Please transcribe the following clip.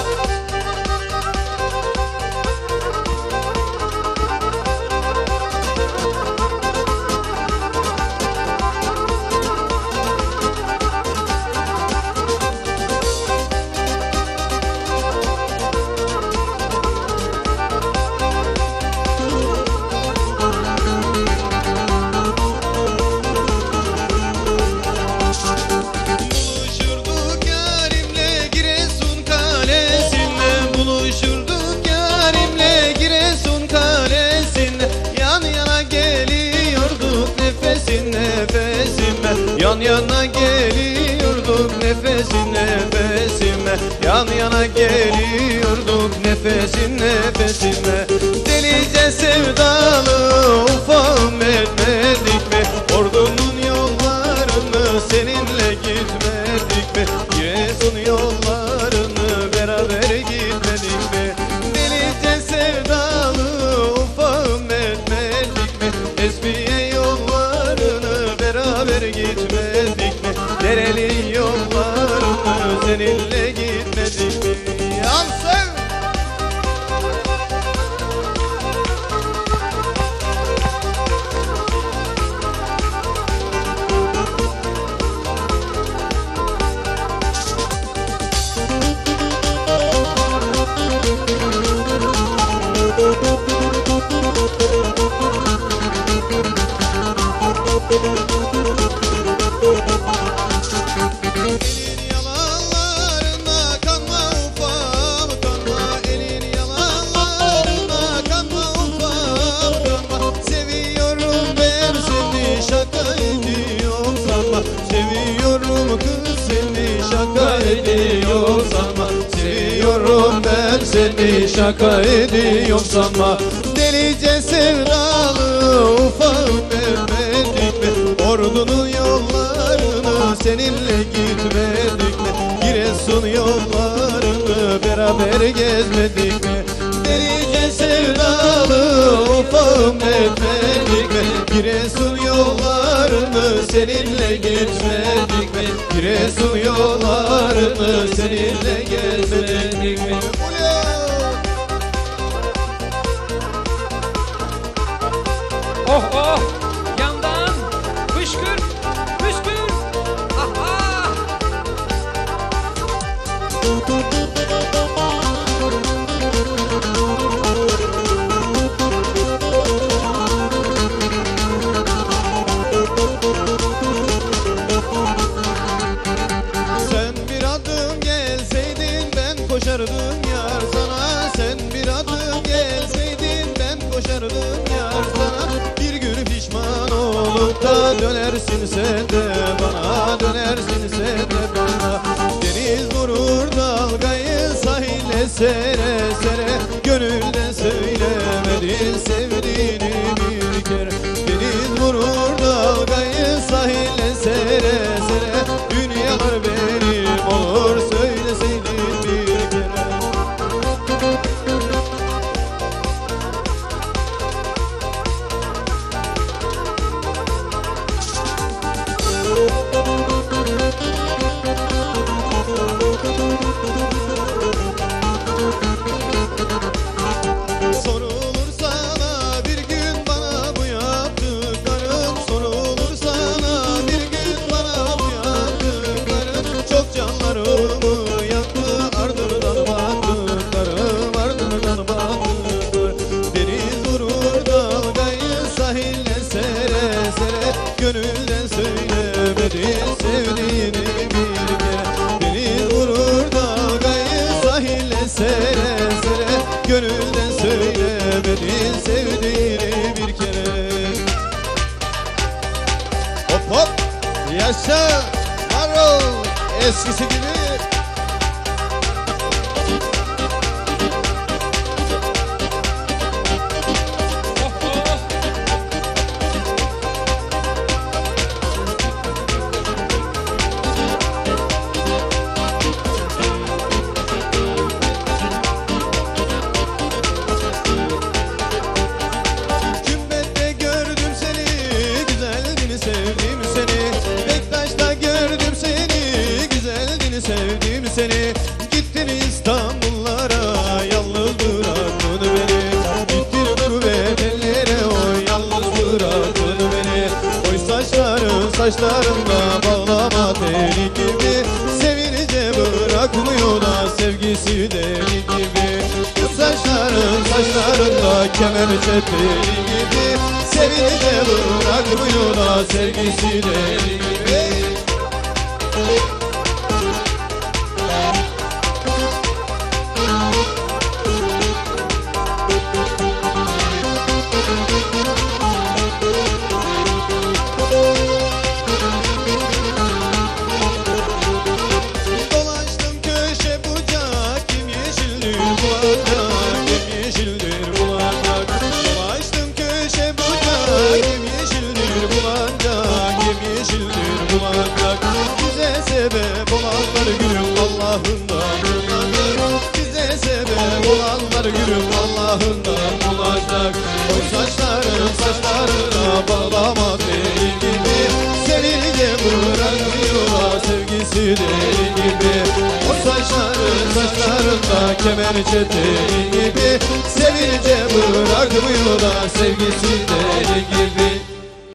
Yan yana geliyorduk nefesin nefesime, yan yana geliyorduk nefesin nefesime. Delice sevdalı ufam etmedik mi? Ordunun yollarını seninle gitmedik mi? Giresun yollarını beraber gitmedik mi? Delice sevdalı ufam etmedik mi? Esfiye yollarını beraber gitmedik mi? Dereli yollarını seninle gitmedik mi? Yansın! Elin yalanlarına kanma ufam kanma, elin yalanlarına kanma ufam kanma. Seviyorum ben seni, şaka ediyorum sanma. Seviyorum kız seni, şaka ediyorum sanma. Seviyorum ben seni, şaka ediyorum sanma. Delice sevdalı ufam etmedik mi? Ordunun yollarını seninle gitmedik mi? Giresun yollarını beraber gezmedik mi? Delice sevdalı ufam etmedik mi? Giresun yollarını seninle gitmedik mi? Giresun yollarını seninle gezmedik mi? Oh oh! Yandan fışkır, fışkır! Aha! Sen bir adım gelseydin ben koşardım yar sana. Sen bir adım gelseydin ben koşardım yar sana. Bir gün pişman olup da dönersin sen de bana, dönersin sen de bana. Deniz vurur dalgayı sahile sere sere, gönülden söylemedin sevdiğini bir kere. Deniz vurur dalgayı sahile sere sere, dünyalar benim olur söyleseydin bir kere. Sorulur sana bir gün bana bu yaptıkların, sorulur sana bir gün bana bu yaptıkların. Çok canlarımı yaktı ardından baktıklarım, ardından baktıklarım. Deniz vurur dalgayı sahile sere sere, gönülden söylemedin sevdiğini bir kere. Deniz vurur dalgayı sahile sere sere, gönülden söylemedin sevdiğini bir kere. Hop hop yaşa var ol eskisi gibi. Oh oh! Kümbette gördüm seni, güzeldin sevdim seni. Bektaş'ta gördüm seni, güzeldin sevdim saçlarında bağlama teli gibi, sevilince bırakmıyor da sevgisi deli gibi. Bu saçlarında kemençe teli gibi, sevilince bırakmıyor da sevgisi deli gibi. Dolaştım köşe bucak, kim yeşildir bulacak, kim yeşildir bulacak. Dolaştım köşe bucak, kim yeşildir bulacak, kim yeşildir bulacak. Bize sebep olanlar gülüm Allah'ından bulacak. Bize sebep olanlar gülüm Allah'ından bulacak. Oy saçlarına bağlama deli gibi, seninle bırakmıyorlar sevgisi deli gibi. O saçlarında kemençe teli gibi, sevince bırakmıyorlar sevgisi deli gibi.